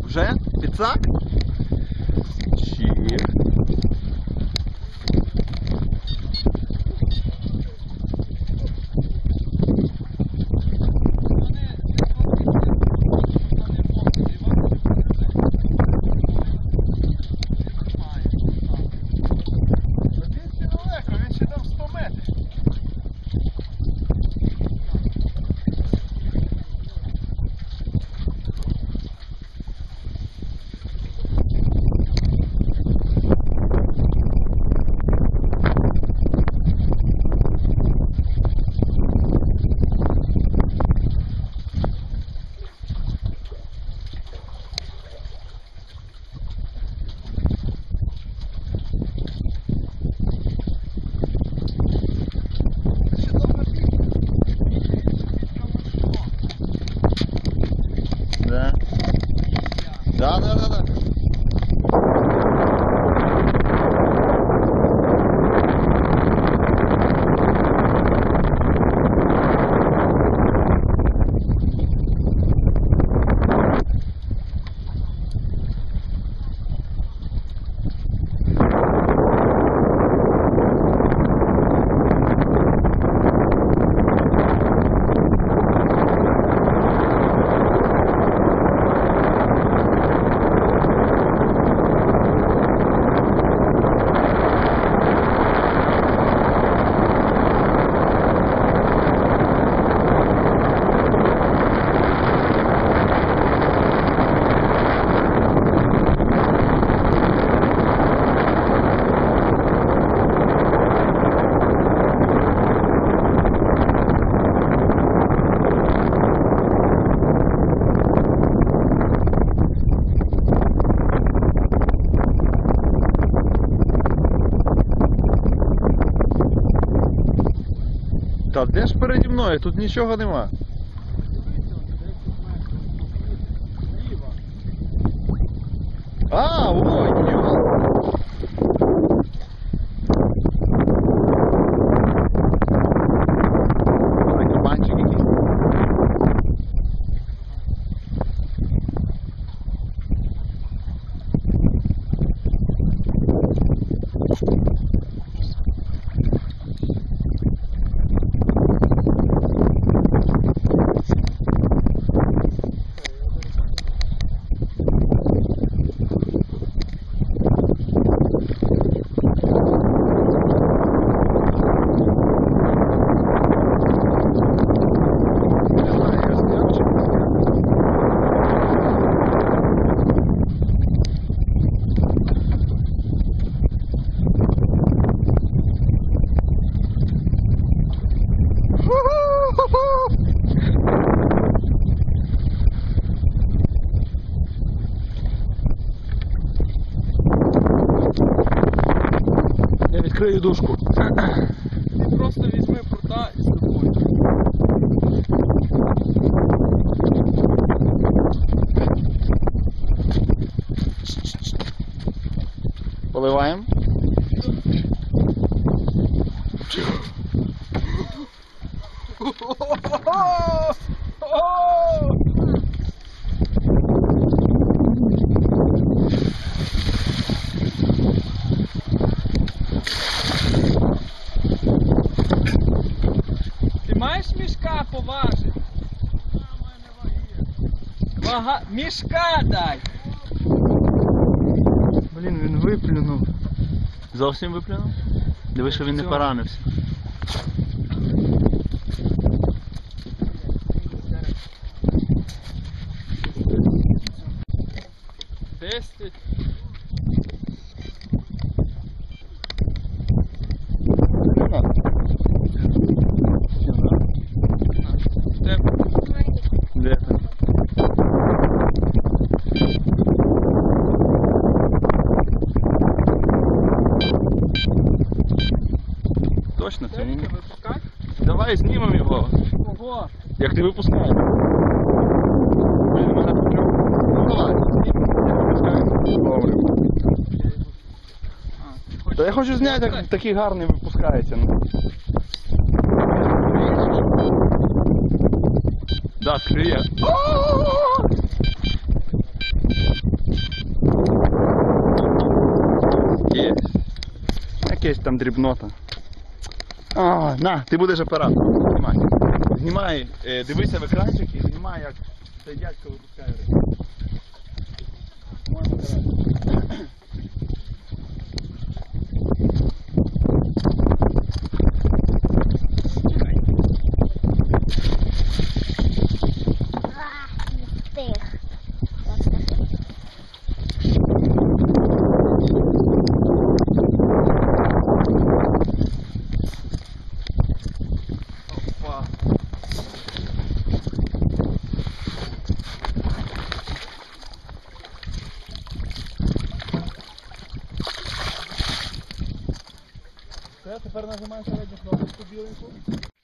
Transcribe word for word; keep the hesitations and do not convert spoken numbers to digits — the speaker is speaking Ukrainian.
Вже? Підсак? Чик. Да. Да, да, да, да. Та де ж переді мною? Тут нічого нема. А, ой, йо. Ой, кабанчик якийсь. Я відкрию дужку. Ти просто візьми прута і з тобою. Поливаємо. Ти маєш мішка поважити? Вага... Мішка дай! Блін, він виплюнув. Зовсім виплюнув? Диви, що він не поранився. Десять. Де ти? Точно це? Дерека випускати? Давай знімемо його. Ого! Як ти випускаєш? Блін, мене почув. Ну давай, випускаємо. Добре. Та я хочу зняти, як такий гарний випускається. Да, клює. якесь там дрібнота. А, на, ти будеш оператором. Знімай. Знімай, е, дивися в екранчик і знімай, як цей дядько випускає рибу. По-моєму, краще. Тих. Опа. Все, тепер нажимаєш середню кнопочку біленьку.